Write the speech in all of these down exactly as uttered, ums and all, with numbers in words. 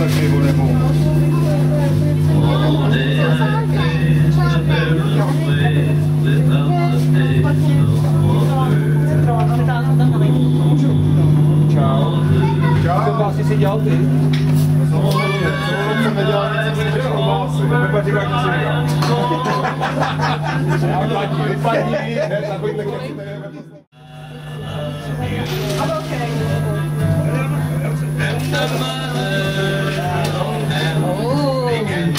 nebo nemohu. Čau. Čau. To vlastně si dělal ty? No, jsem nedělal nic, jsem nedělal vás. Vypadí, jak to si dělal. Vypadí, vypadí, takový tak, jak si nevěděl. I'm okay. Oh.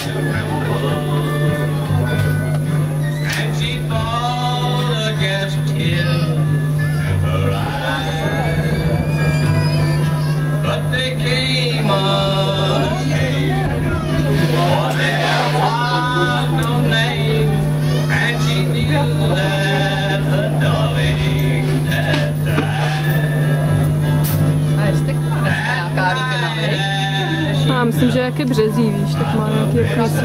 And she fall against tears in her eyes, but they came unscathed, for there was no name, and she knew that her darling had Já myslím, že jak je březí, víš, tak má nějaký krásy.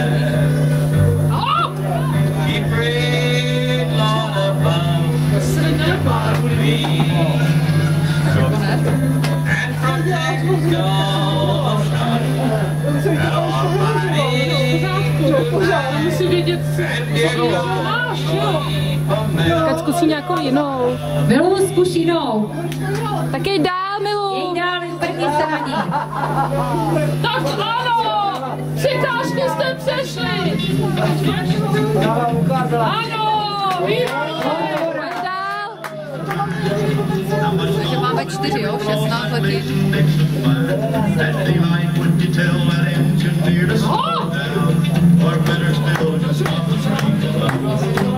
Musím vědět, co máš, jo? Tak zkusí nějakou jinou. Milu, zkus jinou. Tak jej dál, Milu. Jej dál, vrni se na ní. Tak ano! Překážky jste přešli! Ano! Pojď dál. Takže máme čtyři, jo? šestnáct letí. Oh!